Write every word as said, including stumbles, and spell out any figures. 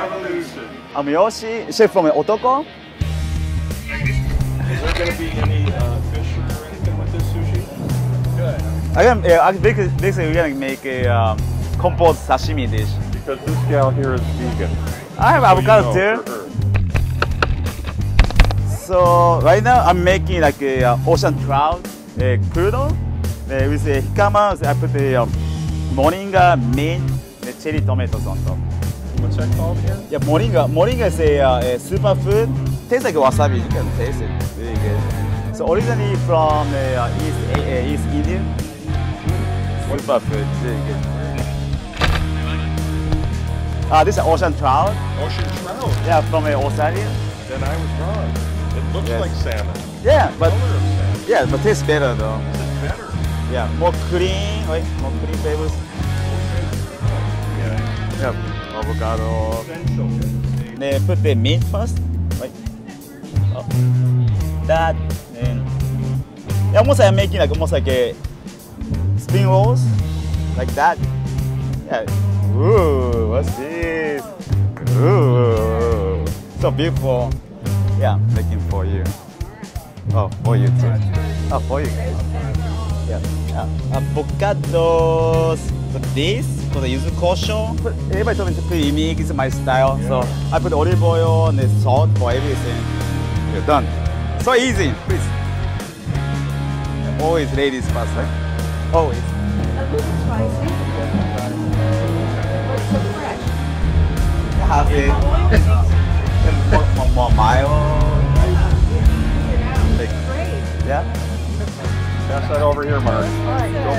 I'm Yoshi, chef from Otoko. Is there going to be any uh, fish or anything with this sushi? Good. I can, yeah, I basically, basically we're gonna make a um, compost sashimi dish. Because this gal here is vegan. I have So avocado you know, too. for her. So right now I'm making like a uh, ocean trout uh, crudo uh, with a hikama. So I put the uh, moringa, mint, the cherry tomatoes on top. What's that called again? Yeah, moringa. Moringa is a, uh, a superfood. Tastes like wasabi. You can taste it. Really good. So originally from uh, East uh, East India. Superfood. Really good. Ah, this is ocean trout. Ocean trout. Yeah, from uh, Australia. Then I was wrong. It looks Yes. like salmon. Yeah, but Color of salmon. yeah, but tastes better though. Is it better? Yeah, more clean, right? More clean flavors. Yeah. Yeah, avocado. Essential. Then put the meat first, right? Oh. That, then yeah, almost like I'm making like almost like a spring rolls, like that. Yeah. Ooh, what's this? Ooh, so beautiful. Yeah, making for you. Oh, for you too. Oh, for you. Yeah. Uh, avocados. So this for the yuzu kosho. Put- Everybody told me to put unique. It's my style. So I put olive oil and the salt for everything. You're done. So easy. Please. Always ladies first, right? Always. A little spicy. But so fresh. Have it. And more, more, more mild. Like, Great. yeah. Pass that over here, Mark. Right. Go